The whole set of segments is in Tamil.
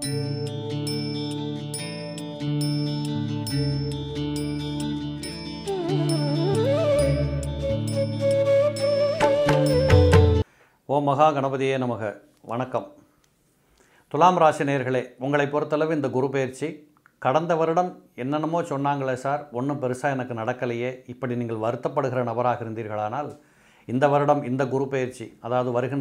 ஓம் மகா கணபதியே நமக. வணக்கம். துலாம் ராசி நேயர்களே, உங்களை பொறுத்தளவு இந்த குரு பயிற்சி கடந்த வருடம் என்னென்னமோ சொன்னாங்களே சார், ஒன்றும் பெருசாக எனக்கு நடக்கலையே, இப்படி நீங்கள் வருத்தப்படுகிற நபராக இருந்தீர்களானால் இந்த வருடம் இந்த குரு பயிற்சி, அதாவது வருகின்ற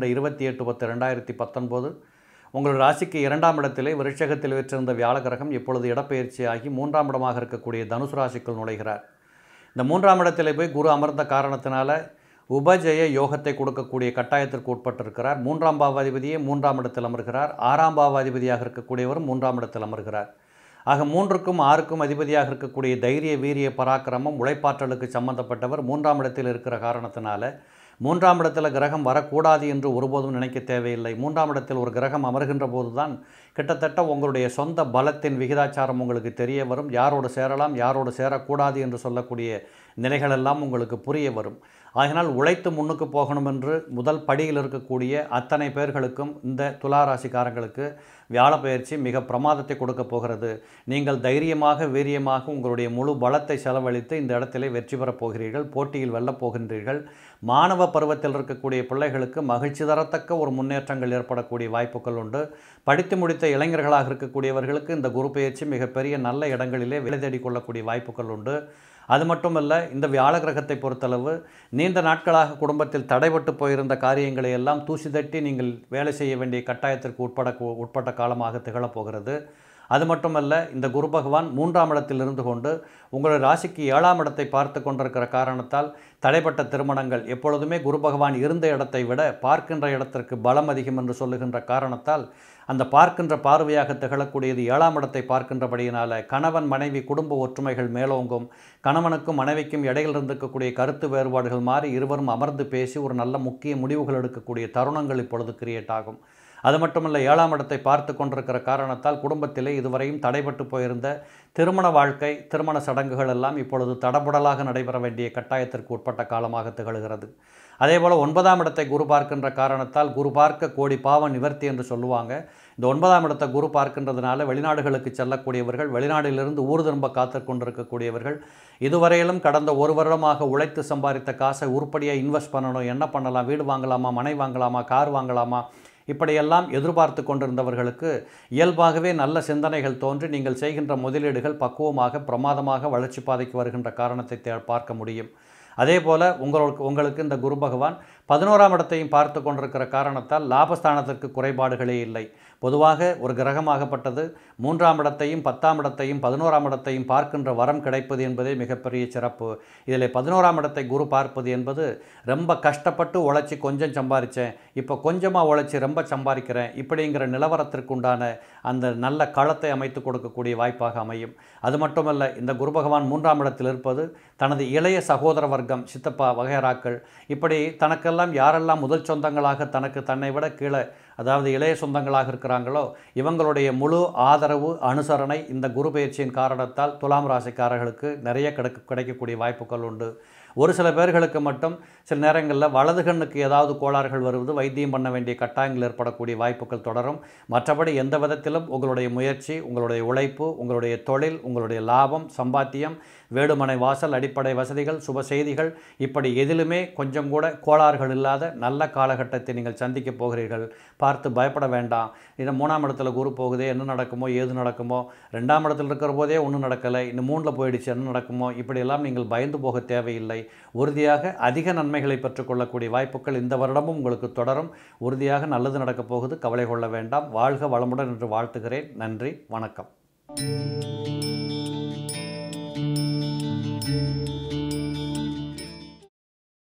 28/10/2019 உங்கள் ராசிக்கு 2ஆம் இடத்திலே விருட்சகத்தில் வீற்றிருந்த வியாழ கிரகம் இப்பொழுது இடப்பெயர்ச்சியாகி 3ஆம் இடமாக இருக்கக்கூடிய தனுசு ராசிக்குள் நுழைகிறார். இந்த 3ஆம் இடத்திலே போய் குரு அமர்ந்த காரணத்தினால உபஜய யோகத்தை கொடுக்கக்கூடிய கட்டாயத்திற்கு உட்பட்டிருக்கிறார். 3ஆம் பாவாதிபதியே 3ஆம் இடத்தில் அமர்கிறார். 6ஆம் பாவாதிபதியாக இருக்கக்கூடியவரும் 3ஆம் இடத்தில் அமர்கிறார். ஆக 3க்கும் 6க்கும் அதிபதியாக இருக்கக்கூடிய தைரிய வீரிய பராக்கிரமம் உழைப்பாற்றலுக்கு சம்பந்தப்பட்டவர் 3ஆம் இடத்தில் இருக்கிற காரணத்தினால 3ஆம் இடத்தில் கிரகம் வரக்கூடாது என்று ஒருபோதும் நினைக்க தேவையில்லை. 3ஆம் இடத்தில் ஒரு கிரகம் அமர்கின்ற போது தான் கிட்டத்தட்ட உங்களுடைய சொந்த பலத்தின் விகிதாச்சாரம் உங்களுக்கு தெரிய வரும். யாரோடு சேரலாம், யாரோடு சேரக்கூடாது என்று சொல்லக்கூடிய நிலைகளெல்லாம் உங்களுக்கு புரிய வரும். ஆகினால் உழைத்து முன்னுக்கு போகணும் என்று முதல் படியில் இருக்கக்கூடிய அத்தனை பேர்களுக்கும் இந்த துளாராசிக்காரங்களுக்கு வியாழ பயிற்சி மிக பிரமாதத்தை கொடுக்க போகிறது. நீங்கள் தைரியமாக வீரியமாக உங்களுடைய முழு பலத்தை செலவழித்து இந்த இடத்திலே வெற்றி பெறப் போகிறீர்கள். போட்டியில் வெல்லப் போகின்றீர்கள். மாணவ பருவத்தில் இருக்கக்கூடிய பிள்ளைகளுக்கு மகிழ்ச்சி தரத்தக்க ஒரு முன்னேற்றங்கள் ஏற்படக்கூடிய வாய்ப்புகள் உண்டு. படித்து முடித்த இளைஞர்களாக இருக்கக்கூடியவர்களுக்கு இந்த குரு பயிற்சி மிகப்பெரிய நல்ல இடங்களிலே வேலை தேடிக்கொள்ளக்கூடிய வாய்ப்புகள் உண்டு. அது மட்டுமல்ல, இந்த வியாழ கிரகத்தை பொறுத்தளவு நீண்ட நாட்களாக குடும்பத்தில் தடைபட்டு போயிருந்த காரியங்களை எல்லாம் தூசி தட்டி நீங்கள் வேலை செய்ய வேண்டிய கட்டாயத்திற்கு உட்பட்ட காலமாக திகழப்போகிறது. அது மட்டுமல்ல, இந்த குரு பகவான் 3ஆம் இடத்தில் இருந்து கொண்டு உங்களுடைய ராசிக்கு 7ஆம் இடத்தை பார்த்து கொண்டிருக்கிற காரணத்தால் தடைப்பட்ட திருமணங்கள், எப்பொழுதுமே குரு பகவான் இருந்த இடத்தை விட பார்க்கின்ற இடத்திற்கு பலம் அதிகம் என்று சொல்லுகின்ற காரணத்தால் அந்த பார்க்கின்ற பார்வையாக திகழக்கூடியது 7ஆம் இடத்தை பார்க்கின்றபடியினால் கணவன் மனைவி குடும்ப ஒற்றுமைகள் மேலோங்கும். கணவனுக்கும் மனைவிக்கும் இடையில் இருந்திருக்கக்கூடிய கருத்து வேறுபாடுகள் மாறி இருவரும் அமர்ந்து பேசி ஒரு நல்ல முக்கிய முடிவுகள் எடுக்கக்கூடிய தருணங்கள் இப்பொழுது கிரியேட் ஆகும். அது மட்டுமல்ல, 7ஆம் இடத்தை பார்த்து கொண்டிருக்கிற காரணத்தால் குடும்பத்திலே இதுவரையும் தடைபட்டு போயிருந்த திருமண வாழ்க்கை, திருமண சடங்குகள் எல்லாம் இப்பொழுது தடபுடலாக நடைபெற வேண்டிய கட்டாயத்திற்கு உட்பட்ட காலமாக திகழ்கிறது. அதேபோல் 9ஆம் இடத்தை குரு பார்க்கின்ற காரணத்தால் குரு பார்க்க கோடி பாவ நிவர்த்தி என்று சொல்லுவாங்க. இந்த 9ஆம் இடத்தை குரு பார்க்கின்றதுனால வெளிநாடுகளுக்கு செல்லக்கூடியவர்கள், வெளிநாட்டிலிருந்து ஊர் திரும்ப காத்து கொண்டிருக்கக்கூடியவர்கள், இதுவரையிலும் கடந்த ஒரு வருடமாக உழைத்து சம்பாதித்த காசை உருப்படியாக இன்வெஸ்ட் பண்ணணும், என்ன பண்ணலாம், வீடு வாங்கலாமா, மனை வாங்கலாமா, கார் வாங்கலாமா, இப்படியெல்லாம் எதிர்பார்த்து கொண்டிருந்தவர்களுக்கு இயல்பாகவே நல்ல சிந்தனைகள் தோன்றி நீங்கள் செய்கின்ற முதலீடுகள் பக்குவமாக பிரமாதமாக வளர்ச்சி பாதைக்கு வருகின்ற காரணத்தை பார்க்க முடியும். அதே போல் உங்களுக்கு இந்த குரு பகவான் 11ஆம் இடத்தையும் பார்த்து கொண்டிருக்கிற காரணத்தால் லாபஸ்தானத்திற்கு குறைபாடுகளே இல்லை. பொதுவாக ஒரு கிரகமாகப்பட்டது 3ஆம் இடத்தையும் 10ஆம் இடத்தையும் 11ஆம் இடத்தையும் பார்க்கின்ற வரம் கிடைப்பது என்பதே மிகப்பெரிய சிறப்பு. இதில் 11ஆம் இடத்தை குரு பார்ப்பது என்பது ரொம்ப கஷ்டப்பட்டு உழைச்சி கொஞ்சம் சம்பாதிச்சேன், இப்போ கொஞ்சமாக உழைச்சி ரொம்ப சம்பாதிக்கிறேன், இப்படிங்கிற நிலவரத்திற்குண்டான அந்த நல்ல களத்தை அமைத்து கொடுக்கக்கூடிய வாய்ப்பாக அமையும். அது மட்டுமல்ல, இந்த குரு பகவான் 3ஆம் இடத்தில் இருப்பது தனது இளைய சகோதர வர்க்கம், சித்தப்பா வகைராக்கள், இப்படி தனக்கெல்லாம் யாரெல்லாம் முதல் சொந்தங்களாக தன்னை விட கீழே, அதாவது இளைய சொந்தங்களாக இருக்கிறாங்களோ இவங்களுடைய முழு ஆதரவு அனுசரணை இந்த குரு பயிற்சியின் காரணத்தால் துலாம் ராசிக்காரர்களுக்கு நிறைய கிடைக்கக்கூடிய வாய்ப்புகள் உண்டு. ஒரு சில பேர்களுக்கு மட்டும் சில நேரங்களில் வலது கண்ணுக்கு ஏதாவது கோளாறுகள் வருவது, வைத்தியம் பண்ண வேண்டிய கட்டாயங்கள் ஏற்படக்கூடிய வாய்ப்புகள் தொடரும். மற்றபடி எந்த விதத்திலும் உங்களுடைய முயற்சி, உங்களுடைய உழைப்பு, உங்களுடைய தொழில், உங்களுடைய லாபம், சம்பாத்தியம், வேடுமனை வாசல், அடிப்படை வசதிகள், சுப செய்திகள், இப்படி எதிலுமே கொஞ்சம் கூட கோளாறுகள் இல்லாத நல்ல காலகட்டத்தை நீங்கள் சந்திக்க போகிறீர்கள். பார்த்து பயப்பட வேண்டாம். இந்த 3ஆம் இடத்துல குரு போகுதே, என்ன நடக்குமோ, ஏது நடக்குமோ, 2ஆம் இடத்துல இருக்கிற போதே ஒன்றும் நடக்கலை, இன்னும் 3ல் போயிடுச்சு, என்ன நடக்குமோ, இப்படியெல்லாம் நீங்கள் பயந்து போக தேவையில்லை. உறுதியாக அதிக நன்மைகளை பெற்றுக்கொள்ளக்கூடிய வாய்ப்புகள் இந்த வருடமும் உங்களுக்கு தொடரும். உறுதியாக நல்லது நடக்கப் போகுது, கவலை கொள்ள வேண்டாம். வாழ்க வளமுடன் என்று வாழ்த்துகிறேன். நன்றி, வணக்கம்.